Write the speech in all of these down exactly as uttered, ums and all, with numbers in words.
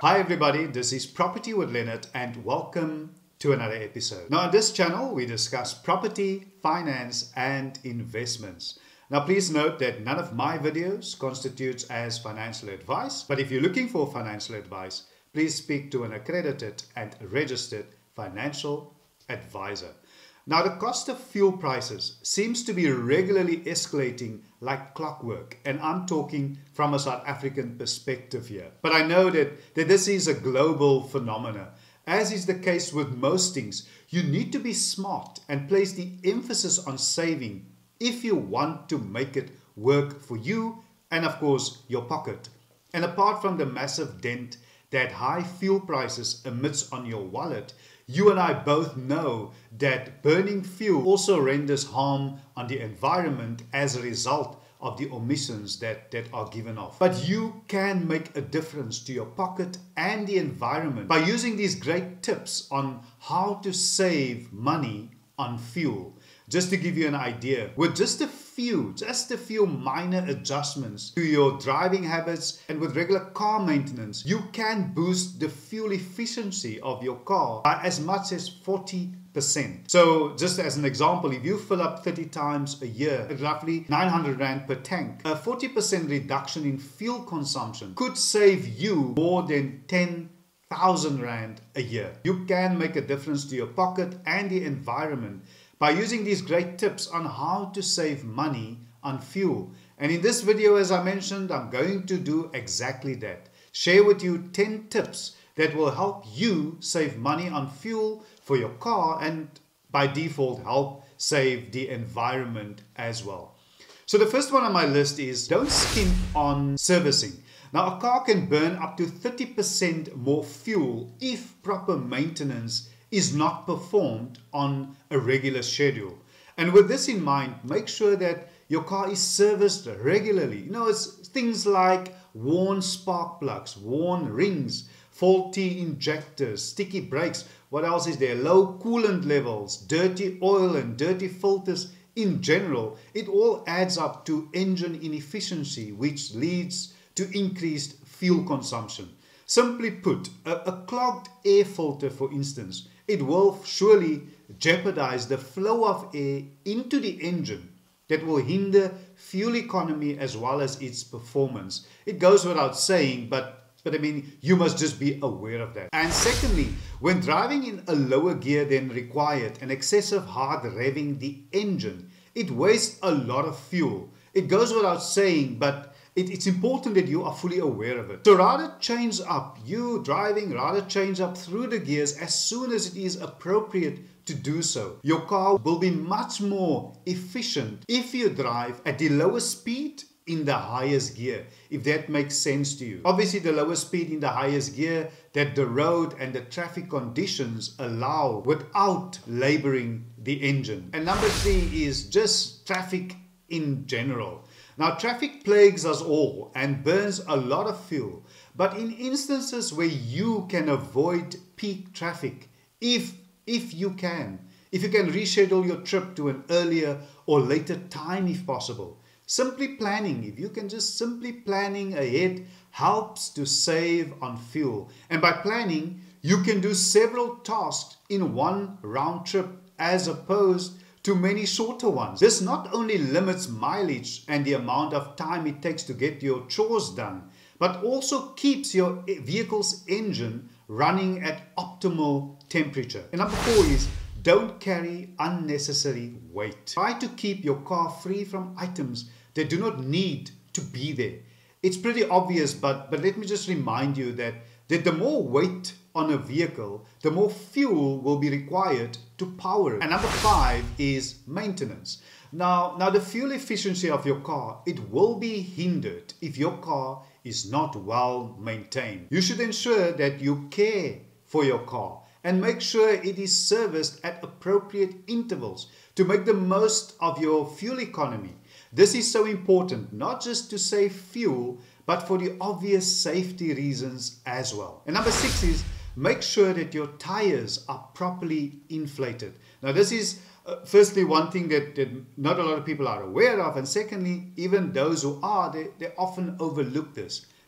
Hi everybody, this is Property with Leonard and welcome to another episode. Now on this channel we discuss property, finance and investments. Now please note that none of my videos constitutes as financial advice, but if you're looking for financial advice, please speak to an accredited and registered financial advisor. Now the cost of fuel prices seems to be regularly escalating like clockwork, and I'm talking from a South African perspective here. But I know that, that this is a global phenomenon. As is the case with most things, you need to be smart and place the emphasis on saving if you want to make it work for you and of course your pocket. And apart from the massive dent that high fuel prices emits on your wallet, you and I both know that burning fuel also renders harm on the environment as a result of the emissions that, that are given off. But you can make a difference to your pocket and the environment by using these great tips on how to save money on fuel. Just to give you an idea, with just a few, just a few minor adjustments to your driving habits and with regular car maintenance, you can boost the fuel efficiency of your car by as much as forty percent. So just as an example, if you fill up thirty times a year at roughly nine hundred rand per tank, a forty percent reduction in fuel consumption could save you more than ten thousand rand a year. You can make a difference to your pocket and the environment by using these great tips on how to save money on fuel. And in this video, as I mentioned, I'm going to do exactly that. Share with you ten tips that will help you save money on fuel for your car and by default help save the environment as well. So the first one on my list is don't skimp on servicing. Now a car can burn up to thirty percent more fuel if proper maintenance is not performed on a regular schedule. And with this in mind, make sure that your car is serviced regularly. You know, it's things like worn spark plugs, worn rings, faulty injectors, sticky brakes. What else is there? Low coolant levels, dirty oil and dirty filters in general. It all adds up to engine inefficiency, which leads to increased fuel consumption. Simply put, a, a clogged air filter, for instance, it will surely jeopardize the flow of air into the engine that will hinder fuel economy as well as its performance. It goes without saying, but, but I mean, you must just be aware of that. And secondly, when driving in a lower gear than required and excessive hard revving the engine, it wastes a lot of fuel. It goes without saying, but It, it's important that you are fully aware of it. So rather change up, you driving, rather change up through the gears as soon as it is appropriate to do so. Your car will be much more efficient if you drive at the lowest speed in the highest gear, if that makes sense to you. Obviously the lower speed in the highest gear that the road and the traffic conditions allow without laboring the engine. And number three is just traffic in general. Now, traffic plagues us all and burns a lot of fuel, but in instances where you can avoid peak traffic, if, if you can, if you can reschedule your trip to an earlier or later time if possible, simply planning, if you can just simply planning ahead helps to save on fuel. And by planning, you can do several tasks in one round trip as opposed to many shorter ones. This not only limits mileage and the amount of time it takes to get your chores done, but also keeps your vehicle's engine running at optimal temperature. And number four is don't carry unnecessary weight. Try to keep your car free from items that do not need to be there. It's pretty obvious, but, but let me just remind you that, that the more weight on a vehicle, the more fuel will be required to power it. And number five is maintenance. Now, now the fuel efficiency of your car, it will be hindered if your car is not well maintained. You should ensure that you care for your car and make sure it is serviced at appropriate intervals to make the most of your fuel economy. This is so important, not just to save fuel, but for the obvious safety reasons as well. And number six is make sure that your tires are properly inflated. Now this is uh, firstly one thing that, that not a lot of people are aware of, and secondly, even those who are, they, they often overlook this.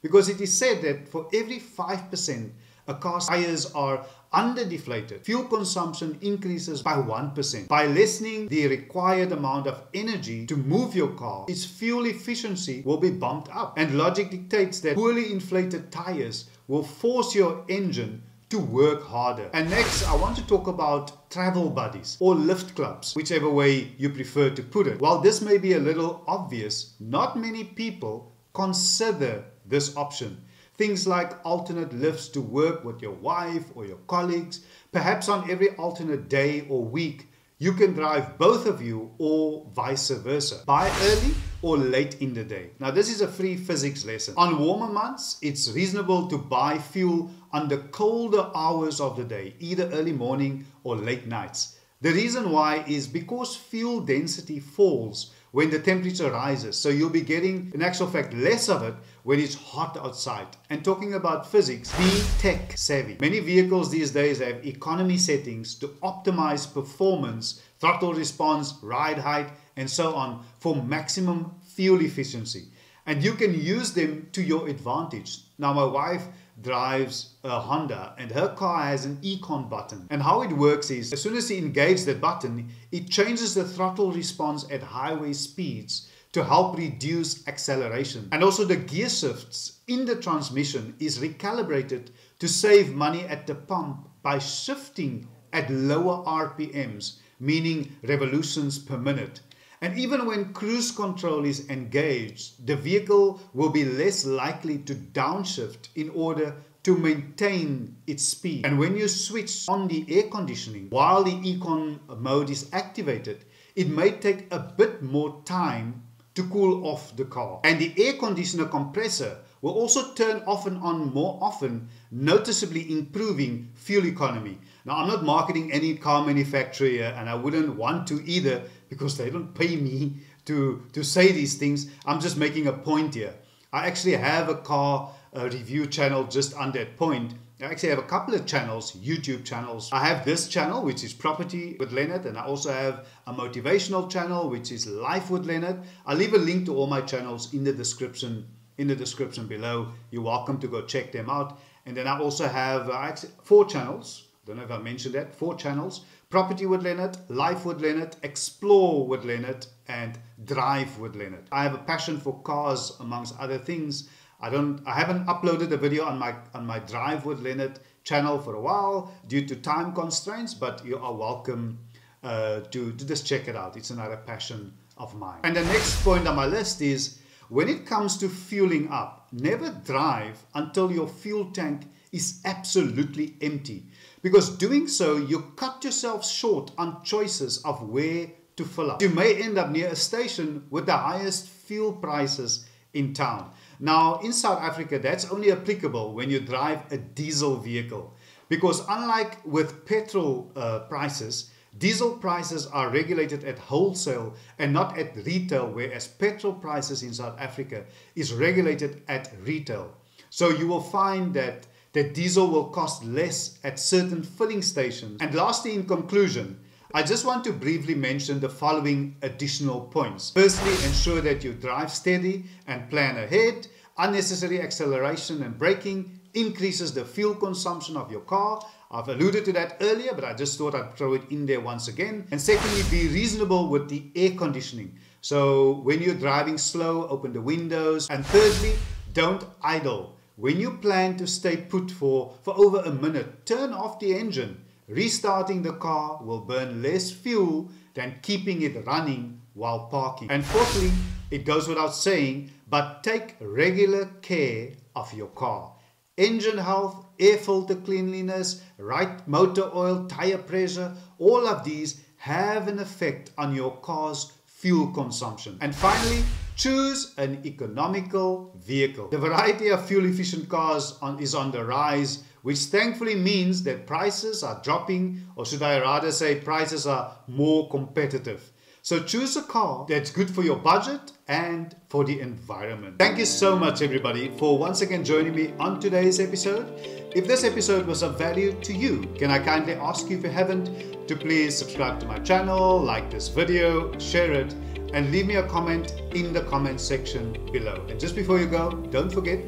because it is said that for every five percent a car's tires are under-deflated, fuel consumption increases by one percent. By lessening the required amount of energy to move your car, its fuel efficiency will be bumped up. And logic dictates that poorly inflated tires will force your engine to work harder. And next, I want to talk about travel buddies or lift clubs, whichever way you prefer to put it. While this may be a little obvious, not many people consider this option. Things like alternate lifts to work with your wife or your colleagues. Perhaps on every alternate day or week, you can drive both of you or vice versa. Buy early or late in the day. Now this is a free physics lesson. On warmer months, it's reasonable to buy fuel on the colder hours of the day, either early morning or late nights. The reason why is because fuel density falls when the temperature rises. So you'll be getting, in actual fact, less of it when it's hot outside. And talking about physics, be tech savvy. Many vehicles these days have economy settings to optimize performance, throttle response, ride height, and so on for maximum fuel efficiency. And you can use them to your advantage. Now my wife drives a Honda and her car has an econ button, and how it works is as soon as you engage that button, it changes the throttle response at highway speeds to help reduce acceleration. And also the gear shifts in the transmission is recalibrated to save money at the pump by shifting at lower R P Ms, meaning revolutions per minute. And even when cruise control is engaged, the vehicle will be less likely to downshift in order to maintain its speed. And when you switch on the air conditioning while the econ mode is activated, it may take a bit more time to cool off the car. And the air conditioner compressor will also turn off and on more often, noticeably improving fuel economy. Now, I'm not marketing any car manufacturer here, and I wouldn't want to either because they don't pay me to, to say these things. I'm just making a point here. I actually have a car uh, review channel just on that point. I actually have a couple of channels, YouTube channels. I have this channel, which is Property with Leonard, and I also have a motivational channel, which is Life with Leonard. I'll leave a link to all my channels in the description in the description below. You're welcome to go check them out. And then I also have uh, actually four channels. Don't know if I mentioned that. Four channels: Property with Leonard, Life with Leonard, Explore with Leonard, and Drive with Leonard. I have a passion for cars, amongst other things. I don't. I haven't uploaded a video on my on my Drive with Leonard channel for a while due to time constraints, but you are welcome uh, to to just check it out. It's another passion of mine. And the next point on my list is, when it comes to fueling up, never drive until your fuel tank is absolutely empty, because doing so, you cut yourself short on choices of where to fill up. You may end up near a station with the highest fuel prices in town. Now, in South Africa, that's only applicable when you drive a diesel vehicle, because unlike with petrol uh, prices, diesel prices are regulated at wholesale and not at retail, whereas petrol prices in South Africa is regulated at retail. So you will find that that diesel will cost less at certain filling stations. And lastly, in conclusion, I just want to briefly mention the following additional points. Firstly, ensure that you drive steady and plan ahead. Unnecessary acceleration and braking increases the fuel consumption of your car. I've alluded to that earlier, but I just thought I'd throw it in there once again. And secondly, be reasonable with the air conditioning. So when you're driving slow, open the windows. And thirdly, don't idle. When you plan to stay put for, for over a minute, turn off the engine. Restarting the car will burn less fuel than keeping it running while parking. And fourthly, it goes without saying, but take regular care of your car. Engine health, air filter cleanliness, right motor oil, tire pressure, all of these have an effect on your car's fuel consumption. And finally, choose an economical vehicle. The variety of fuel efficient cars on, is on the rise, which thankfully means that prices are dropping, or should I rather say prices are more competitive. So choose a car that's good for your budget and for the environment. Thank you so much, everybody, for once again joining me on today's episode. If this episode was of value to you, can I kindly ask you, if you haven't, to please subscribe to my channel, like this video, share it, and leave me a comment in the comment section below. And just before you go, don't forget,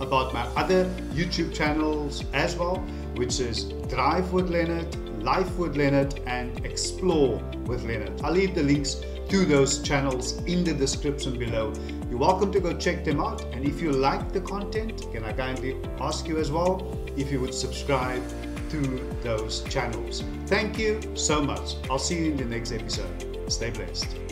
about my other YouTube channels as well, which is Drive with Leonard, Life with Leonard, and Explore with Leonard. I'll leave the links to those channels in the description below. You're welcome to go check them out, and if you like the content, can I kindly ask you as well if you would subscribe to those channels. Thank you so much. I'll see you in the next episode. Stay blessed.